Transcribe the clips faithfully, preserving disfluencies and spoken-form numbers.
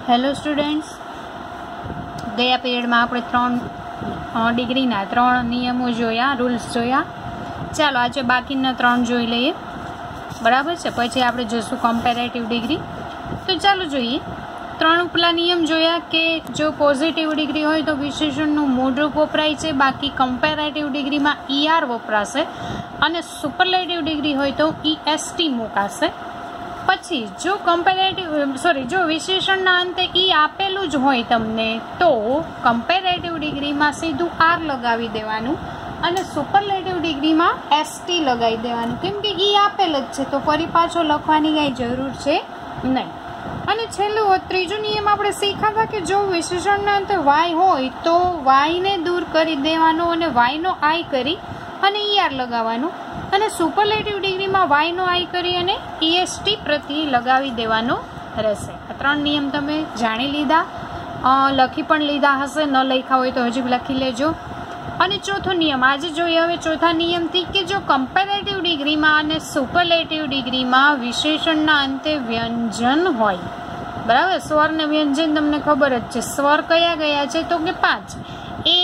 Hello students, ગયા પીરિયડમાં આપણે ત્રણ ડિગ્રીના ત્રણ નિયમો જોયા, રૂલ્સ જોયા. ચાલો આજે બાકીના ત્રણ જોઈ લઈએ, બરાબર છે. પછી આપણે જોઈશું કમ્પેરેટિવ ડિગ્રી. તો ચાલો જોઈએ. ત્રણ ઉપલા નિયમ જોયા કે જો પોઝિટિવ ડિગ્રી હોય તો વિશેષણનું મૂળરૂપ વપરાય છે, બાકી કમ્પેરેટિવ ડિગ્રીમાં ઈઆર વપરાશે અને સુપરલેટિવ ડિગ્રી હોય તો ઈએસટી મૂકાશે. પછી જો કમ્પેરેટિવ સોરી જો વિશેષણના અંતે ઈ આપેલું જ હોય તમને તો કમ્પેરેટિવ ડિગ્રીમાં સીધું આર લગાવી દેવાનું અને સુપરલેટિવ ડિગ્રીમાં એસટી લગાવી દેવાનું, કેમ કે ઈ આપેલ જ છે તો ફરી પાછો લખવાની કાંઈ જરૂર છે નહીં. અને છેલ્લું ત્રીજો નિયમ આપણે શીખ્યા કે જો વિશેષણના અંતે વાય હોય તો વાયને દૂર કરી દેવાનો અને વાયનો આઈ કરી અને ઈઆર લગાવવાનું, અને સુપરલેટિવ ડિગ્રીમાં વાયનો આઈ કરી અને ઈએસટી પ્રત્યે લગાવી દેવાનો રહેશે. આ ત્રણ નિયમ તમે જાણી લીધા, લખી પણ લીધા હશે, ન લખ્યા હોય તો હજુ લખી લેજો. અને ચોથો નિયમ આજે જોઈએ. હવે ચોથા નિયમથી કે જો કમ્પેરેટિવ ડિગ્રીમાં અને સુપરલેટિવ ડિગ્રીમાં વિશેષણના અંતે વ્યંજન હોય, બરાબર. સ્વર ને વ્યંજન તમને ખબર જ છે. સ્વર કયા ગયા છે તો કે પાંચ. એ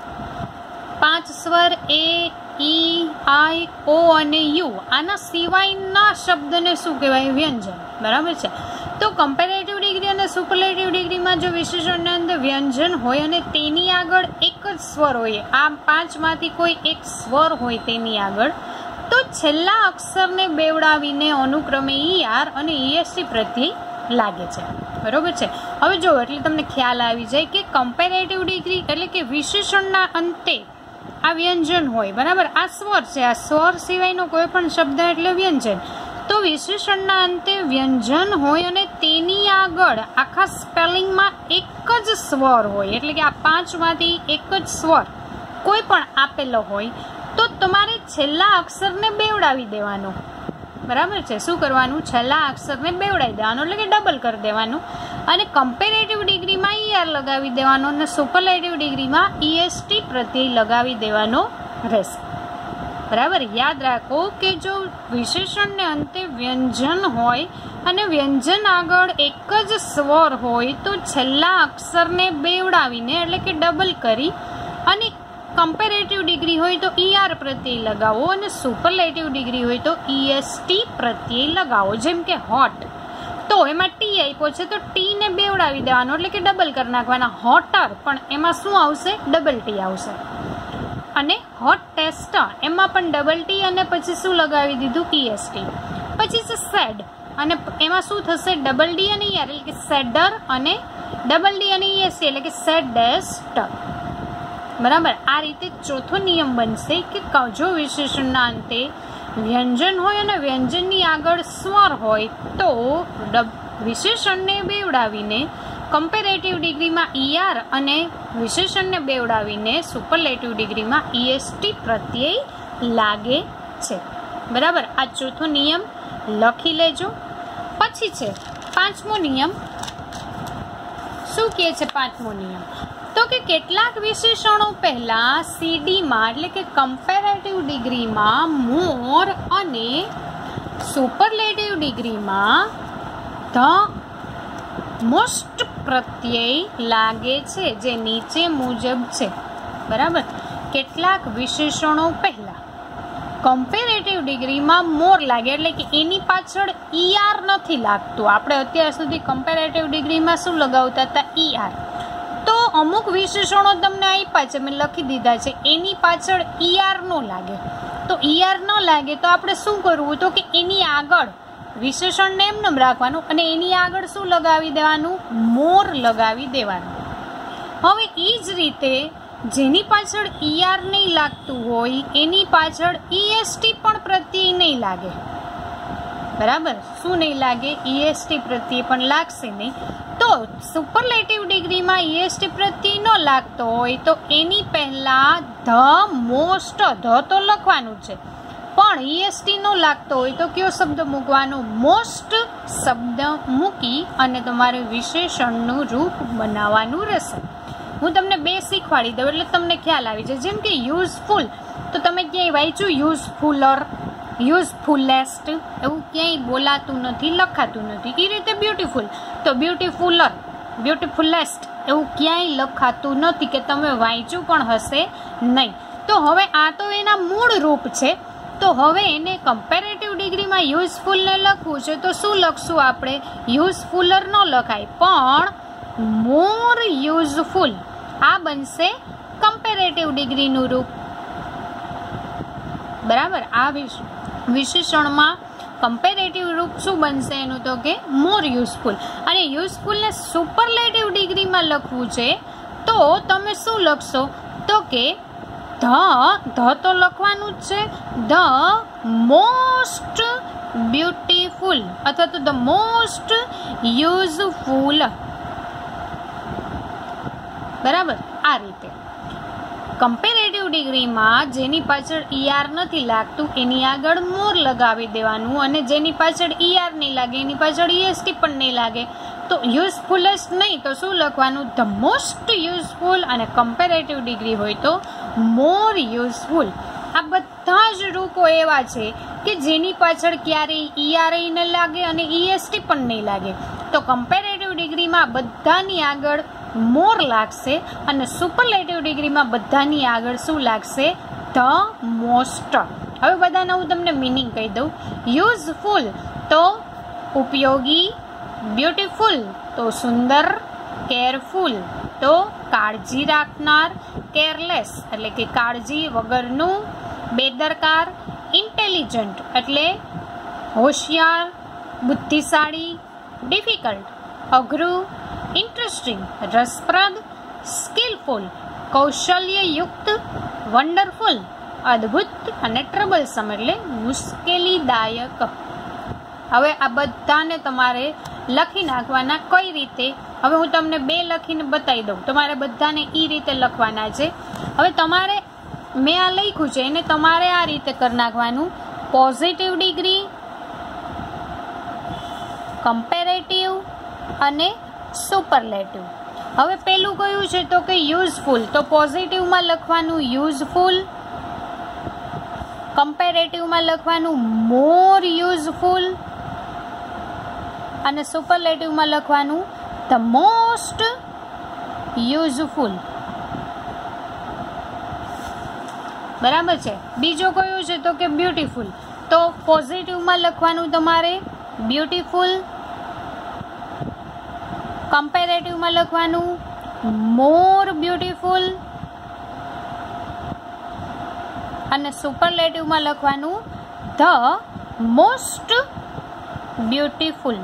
પાંચ સ્વર એ, ઈ, આઈ, ઓ અને યુ. આના સિવાયના શબ્દને શું કહેવાય? વ્યંજન, બરાબર છે. તો કમ્પેરેટિવ ડિગ્રી અને સુપરલેટિવ ડિગ્રીમાં જો વિશેષણના અંદર વ્યંજન હોય અને તેની આગળ એક જ સ્વર હોય, આ પાંચમાંથી કોઈ એક સ્વર હોય તેની આગળ, તો છેલ્લા અક્ષરને બેવડાવીને અનુક્રમે ઈ આર અને ઈએસટી પ્રત્યય લાગે છે, બરોબર છે. હવે જો એટલે તમને ખ્યાલ આવી જાય કે કમ્પેરેટિવ ડિગ્રી એટલે કે વિશેષણના અંતે આ વ્યંજન હોય, બરાબર. આ સ્વર છે, આ સ્વર સિવાયનો કોઈ પણ શબ્દ એટલે વ્યંજન. તો વિશેષણના અંતે વ્યંજન હોય અને તેની આગળ આખા સ્પેલિંગમાં એક જ સ્વર હોય, એટલે કે આ પાંચમાંથી એક જ સ્વર કોઈ પણ આપેલો હોય તો તમારે છેલ્લા અક્ષરને બેવડાવી દેવાનો, બરાબર છે. શું કરવાનું? છેલ્લા અક્ષરને બેવડાવી દેવાનો, એટલે કે ડબલ કરી દેવાનું. અને કમ્પેરેટિવ ડિગ્રીમાં ઈઆર લગાવી દેવાનો અને સુપરલેટિવ ડિગ્રીમાં ઈએસટી પ્રત્યય લગાવી દેવાનો રહેશે, બરાબર. યાદ રાખો કે જો વિશેષણને અંતે વ્યંજન હોય અને વ્યંજન આગળ એક જ સ્વર હોય તો છેલ્લા અક્ષરને બેવડાવીને એટલે કે ડબલ કરી અને કમ્પેરેટિવ ડિગ્રી હોય તો ઈઆર પ્રત્યય લગાવો અને સુપરલેટિવ ડિગ્રી હોય તો ઈએસટી પ્રત્યય લગાવો. જેમ કે હોટ, તો એમાં ટી આપ્યો છે તો ટીને બેવડાવી દેવાનો એટલે કે ડબલ કરી નાખવાના. હોટર, પણ એમાં શું આવશે? ડબલ ટી આવશે. અને હોટ ટેસ્ટર, એમાં પણ ડબલ ટી અને પછી શું લગાવી દીધું? ઈએસટી. પછી છે સેડ, અને એમાં શું થશે? ડબલ ડી અને ઈઆર એટલે કે સેડર, અને ડબલ ડી અને ઈએસટી એટલે કે સેડેસ્ટ, બરાબર. આ રીતે ચોથો નિયમ બનશે કે જો વિશેષણના અંતે વ્યંજન હોય અને વ્યંજનની આગળ સ્વર હોય તો વિશેષણને બેવડાવીને કમ્પેરેટિવ ડિગ્રીમાં ઈઆર અને વિશેષણને બેવડાવીને સુપરલેટિવ ડિગ્રીમાં ઈએસટી પ્રત્યય લાગે છે, બરાબર. આ ચોથો નિયમ લખી લેજો. પછી છે પાંચમો નિયમ. શું કહે છે પાંચમો નિયમ? તો કે કેટલાક વિશેષણો પહેલા સીડીમાં એટલે કે કમ્પેરેટિવ ડિગ્રીમાં મોર અને સુપરલેટિવ ડિગ્રીમાં ધ મોસ્ટ પ્રત્યય લાગે છે, જે નીચે મુજબ છે, બરાબર. કેટલાક વિશેષણો પહેલા કમ્પેરેટિવ ડિગ્રીમાં મોર લાગે એટલે કે એની પાછળ ઈઆર નથી લાગતું. આપણે અત્યાર સુધી કમ્પેરેટિવ ડિગ્રીમાં શું લગાવતા હતા? ઈઆર. તો અમુક વિશેષણો તમને આપ્યા છે, મેં લખી દીધા છે, એની પાછળ ઈઆર ન લાગે. તો ઈઆર ન લાગે તો આપણે શું કરવું? તો કે એની આગળ વિશેષણને એમને રાખવાનું અને એની આગળ શું લગાવી દેવાનું? મોર લગાવી દેવાનું. હવે એ જ રીતે જેની પાછળ ઈઆર નહીં લાગતું હોય એની પાછળ ઈએસટી પણ પ્રત્યય નહીં લાગે, બરાબર. શું નહીં લાગે? ઈએસટી પ્રત્યય પણ લાગશે નહીં. તો સુપરલેટિવ ડિગ્રીમાં ઈએસટી પ્રત્યય ન લાગતો હોય તો એની પહેલા ધ મોસ્ટ, ધ તો લખવાનું છે, પણ ઈએસટી નો લાગતો હોય તો કયો શબ્દ મૂકવાનો? મોસ્ટ શબ્દ મૂકી અને તમારે વિશેષણનું રૂપ બનાવવાનું રહેશે. હું તમને બે શીખવાડી દઉં એટલે તમને ખ્યાલ આવી જાય. જેમ કે યુઝફુલ, તો તમે ક્યાંય વાંચ્યું યુઝફુલર, યુઝફુલેસ્ટ? એવું ક્યાંય બોલાતું નથી, લખાતું નથી. એ રીતે બ્યુટીફુલ, તો બ્યુટીફુલર, બ્યુટીફુલેસ્ટ એવું ક્યાંય લખાતું નથી કે તમે વાંચ્યું પણ હશે નહીં. તો હવે આ તો એના મૂળ રૂપ છે. તો હવે એને કમ્પેરેટિવ ડિગ્રીમાં યુઝફુલને લખવું છે તો શું લખશું આપણે? યુઝફુલર ન લખાય પણ મોર યુઝફુલ. આ બનશે કમ્પેરેટિવ ડિગ્રીનું રૂપ. બરાબર. આ વિશેષણમાં કમ્પેરેટિવ રૂપ શું બનશે એનું? તો કે મોર યુઝફુલ. અને યુઝફુલને સુપરલેટિવ ડિગ્રીમાં લખવું છે તો તમે શું લખશો? તો કે ધ ધ તો લખવાનું જ છે. ધ મોસ્ટ બ્યુટીફુલ અથવા તો ધ મોસ્ટ યુઝફુલ. બરાબર. આ રીતે કમ્પેરેટિવ ડિગ્રીમાં જેની પાછળ ઈઆર નથી લાગતું એની આગળ મોર લગાવી દેવાનું, અને જેની પાછળ ઈઆર નહીં લાગે એની પાછળ ઈએસટી પણ નહીં લાગે. તો યુઝફુલેસ્ટ નહીં તો શું લખવાનું? The most useful. અને કમ્પેરેટિવ ડિગ્રી હોય તો મોર યુઝફુલ. આ બધા જ રૂપો એવા છે કે જેની પાછળ ક્યારેય ઈઆર નહીં લાગે અને ઈએસટી પણ નહીં લાગે. તો કમ્પેરેટિવ ડિગ્રીમાં બધાની આગળ મોર લાગશે અને સુપરલેટિવ ડિગ્રીમાં બધાની આગળ શું લાગશે? The most. હવે બધાના હું તમને મિનિંગ કહી દઉં. યુઝફુલ તો ઉપયોગી, બ્યુટીફુલ તો સુંદર, કેરફુલ તો કાળજી રાખનાર, કેરલેસ એટલે કે કાળજી વગરનું, બેદરકાર, ઇન્ટેલિજન્ટ એટલે હોશિયાર, બુદ્ધિશાળી, ડિફિકલ્ટ અઘરું, ઇન્ટરેસ્ટિંગ રસપ્રદ, સ્કિલફુલ કૌશલ્યયુક્ત, વન્ડરફુલ અદ્ભુત, અને ટ્રબલસમ એટલે મુશ્કેલીદાયક. હવે આ બધાને તમારે લખી નાખવાના. કઈ રીતે? હવે હું તમને બે લખીને બતાવી દઉં. તમારે બધાને એ રીતે લખવાના છે. હવે તમારે મેં આ લખ્યું છે એને તમારે આ રીતે કરી નાખવાનું. પોઝિટિવ ડિગ્રી, કમ્પેરેટિવ અને સુપરલેટિવ. હવે પેલું કયું છે? તો કે યુઝફુલ. તો પોઝિટિવમાં લખવાનું યુઝફુલ, કમ્પેરેટિવમાં લખવાનું મોર યુઝફુલ, અને સુપરલેટિવમાં લખવાનું ધ મોસ્ટ યુઝફુલ. બરાબર છે. બીજો કયો છે? તો કે બ્યુટીફુલ. તો પોઝિટિવમાં લખવાનું તમારે બ્યુટીફુલ, કમ્પેરેટિવમાં લખવાનું મોર બ્યુટીફુલ, અને સુપરલેટિવમાં લખવાનું ધ મોસ્ટ બ્યુટીફુલ.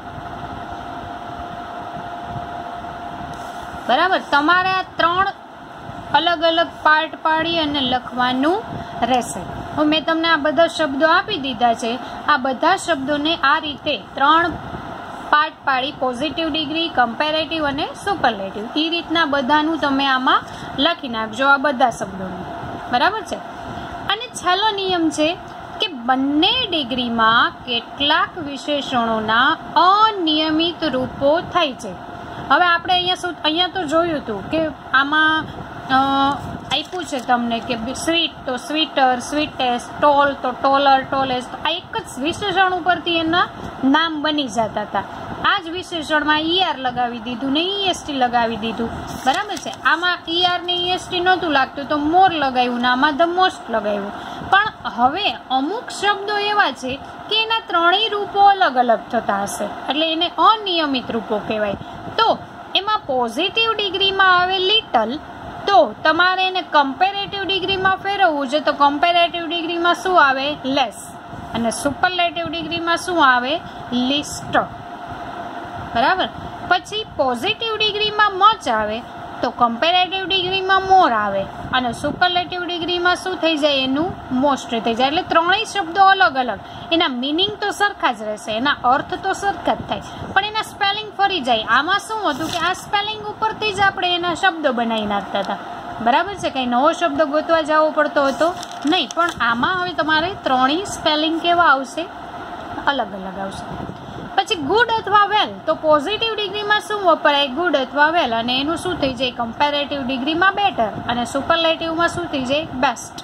બરાબર. તમારે આ ત્રણ અલગ અલગ પાર્ટ પાડી અને લખવાનું રહેશે. હવે મેં તમને આ બધા શબ્દો આપી દીધા છે. આ બધા શબ્દોને આ રીતે ત્રણ પાર્ટ પાડી પોઝિટિવ ડિગ્રી, કમ્પેરેટિવ અને સુપરલેટિવ એ રીતના બધાનું તમે આમાં લખી નાખજો આ બધા શબ્દોનું. બરાબર છે. અને છેલ્લો નિયમ છે કે બંને ડિગ્રીમાં કેટલાક વિશેષણોના અનિયમિત રૂપો થાય છે. હવે આપણે અહીંયા શું અહીંયા તો જોયું હતું કે આમાં આપ્યું છે તમને કે સ્વીટ તો સ્વીટર, સ્વીટેસ્ટ, ટોલ તો ટોલર, ટોલેસ્ટ. આ એક જ વિશેષણ ઉપરથી એના નામ બની જતા હતા. આ જ વિશેષણમાં ઈઆર લગાવી દીધું ને ઈએસટી લગાવી દીધું. બરાબર છે. આમાં ઈઆર ને ઈએસટી નહોતું લાગતું તો મોર લગાવ્યું ને આમાં ધ મોસ્ટ લગાવ્યું. પણ હવે અમુક શબ્દો એવા છે કે એના ત્રણેય રૂપો અલગ અલગ થતા હશે એટલે એને અનિયમિત રૂપો કહેવાય. તો એમાં પોઝિટિવ ડિગ્રીમાં આવે લિટલ, તો તમારે એને કમ્પેરેટિવ ડિગ્રીમાં ફેરવવું છે તો કમ્પેરેટિવ ડિગ્રીમાં શું આવે? લેસ. અને સુપરલેટિવ ડિગ્રીમાં શું આવે? લિસ્ટ. બરાબર. પછી પોઝિટિવ ડિગ્રીમાં મચ આવે તો કમ્પેરેટિવ ડિગ્રીમાં મોર આવે, અને સુપરલેટિવ ડિગ્રીમાં શું થઈ જાય? એનું મોસ્ટ થઈ જાય. એટલે ત્રણેય શબ્દો અલગ અલગ, એના મિનિંગ તો સરખા જ રહેશે, એના અર્થ તો સરખા જ થાય, પણ એના સ્પેલિંગ ફરી જાય. આમાં શું હતું કે આ સ્પેલિંગ ઉપરથી જ આપણે એના શબ્દો બનાવી નાખતા હતા. બરાબર છે. કંઈ નવો શબ્દ ગોતવા જવો પડતો હતો નહીં, પણ આમાં હવે તમારે ત્રણેય સ્પેલિંગ કેવા આવશે? અલગ અલગ આવશે. પછી ગુડ અથવા વેલ, તો પોઝિટિવ ડિગ્રીમાં શું વપરાય? ગુડ અથવા વેલ, અને એનું શું થઈ જાય? કમ્પેરેટિવ ડિગ્રીમાં બેટર, અને સુપરલેટિવમાં શું થઈ જાય? Best.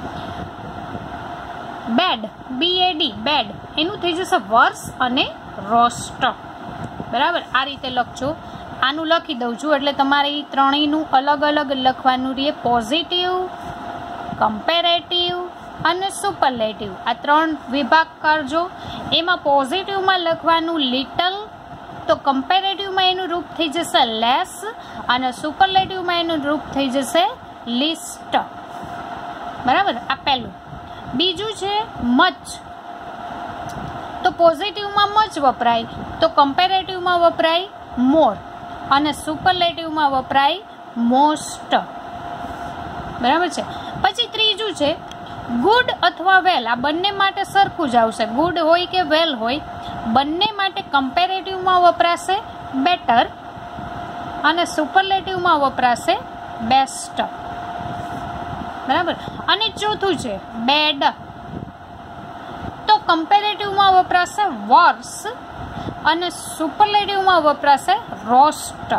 Bad, B A D, bad, એનું થઈ જશે વર્સ અને રોસ્ટ. બરાબર. આ રીતે લખજો. આનું લખી દઉં છું એટલે તમારે એ ત્રણેયનું અલગ અલગ લખવાનું રહે. પોઝિટિવ, કમ્પેરેટિવ અને સુપરલેટિવ આ ત્રણ વિભાગ કરજો. એમાં પોઝિટિવમાં લખવાનું લિટલ, તો કમ્પેરેટિવમાં એનું રૂપ થઈ જશે લેસ અને સુપરલેટિવમાં એનું રૂપ થઈ જશે લિસ્ટ. બરાબર, આ પહેલું. બીજું છે મચ, તો પોઝિટિવમાં મચ વપરાય, તો કમ્પેરેટિવમાં વપરાય મોર અને સુપરલેટિવમાં વપરાય મોસ્ટ. બરાબર છે. પછી ત્રીજું છે ગુડ અથવા વેલ. આ બંને માટે સરખું જ આવશે. ગુડ હોય કે વેલ હોય, બંને માટે કમ્પેરેટિવમાં વપરાશે બેટર અને સુપરલેટિવમાં વપરાશે બેસ્ટ. બરાબર. અને ચોથું છે બેડ, તો કમ્પેરેટિવમાં વપરાશે વર્સ અને સુપરલેટિવમાં વપરાશે રોસ્ટ.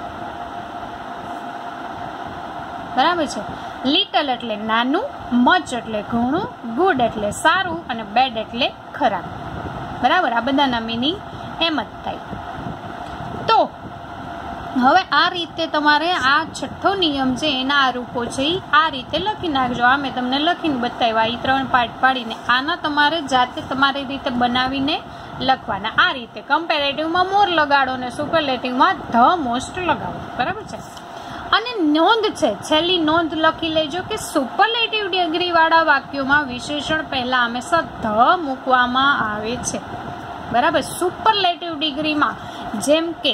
બરાબર છે. લિટલ એટલે નાનું, મચ એટલે ઘણું, ગુડ એટલે સારું અને બેડ એટલે ખરાબ. બરાબર, આ બધાના મિનિંગ એમ જ થાય. તો હવે આ રીતે તમારે આ છઠ્ઠો નિયમ છે એના આ રૂપો છે એ આ રીતે લખી નાખજો. આ મેં તમને લખીને બતાવ્યા એ ત્રણ પાર્ટ પાડીને. આના તમારે જાતે તમારી રીતે બનાવીને લખવાના. આ રીતે કમ્પેરેટિવમાં મોર લગાડો ને સુપરલેટિવમાં ધ મોસ્ટ લગાડો. બરાબર છે. અને નોંધ છે, છેલ્લી નોંધ લખી લેજો કે સુપરલેટિવ ડિગ્રી વાળા વાક્યોમાં વિશેષણ પહેલા હંમેશા ધ મૂકવામાં આવે છે. બરાબર. સુપરલેટિવ ડિગ્રીમાં જેમ કે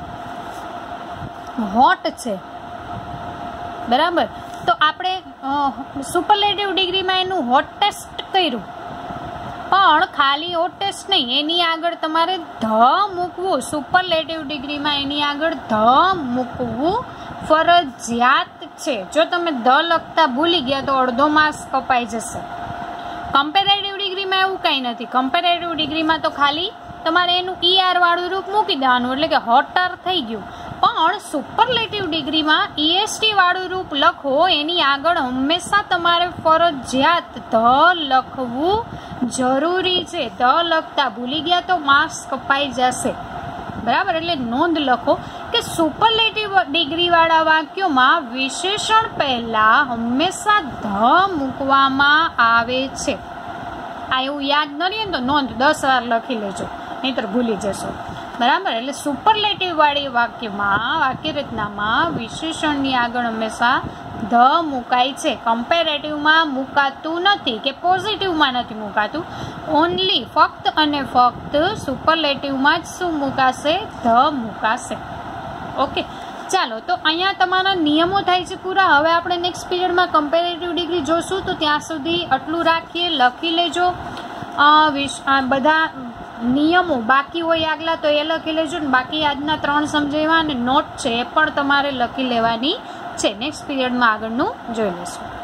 હોટ છે, બરાબર, તો આપણે સુપરલેટિવ ડિગ્રીમાં એનું હોટેસ્ટ કર્યું, પણ ખાલી હોટેસ્ટ નહીં, એની આગળ તમારે ધ મૂકવું. સુપરલેટિવ ડિગ્રીમાં એની આગળ ધ મૂકવું ફરજિયાત છે. જો તમે ધ લખતા ભૂલી ગયા તો અડધો માર્ક્સ કપાઈ જશે. કમ્પેરેટિવ ડિગ્રીમાં એવું કંઈ નથી. કમ્પેરેટિવ ડિગ્રીમાં તો ખાલી તમારે એનું ઈઆર વાળું રૂપ મૂકી દેવાનું એટલે કે હોટર થઈ ગયું. પણ સુપરલેટિવ ડિગ્રીમાં ઈએસટી વાળું રૂપ લખો એની આગળ હંમેશા તમારે ફરજિયાત ધ લખવું જરૂરી છે. ધ લખતા ભૂલી ગયા તો માર્ક્સ કપાઈ જશે. બરાબર. એટલે નોંધ લખો કે સુપરલેટિવ ડિગ્રી વાળા વાક્યોમાં વિશેષણ પહેલા હંમેશા ધ મૂકવામાં આવે છે. આ એવું યાદ ન રહે તો નોંધ દસ વાર લખી લેજો, નહીતર ભૂલી જશો. બરાબર. એટલે સુપરલેટિવ વાળી વાક્યમાં વાક્ય રચનામાં વિશેષણની આગળ હંમેશા ધ મુકાય છે. કમ્પેરેટિવમાં મુકાતું નથી કે પોઝિટિવમાં નથી મુકાતું. ઓનલી ફક્ત અને ફક્ત સુપરલેટિવમાં જ શું મુકાશે? ધ મુકાશે. ઓકે, ચાલો તો અહીંયા તમારા નિયમો થાય છે પૂરા. હવે આપણે નેક્સ્ટ પીરિયડમાં કમ્પેરેટિવ ડિગ્રી જોશું, તો ત્યાં સુધી આટલું રાખીએ. લખી લેજો બધા નિયમો. બાકી હોય આગલા તો એ લખી લેજો ને બાકી આજના ત્રણ સમજાવ્યા અને નોટ છે એ પણ તમારે લખી લેવાની છે. નેક્સ્ટ પીરિયડમાં આગળનું જોઈ લેશું.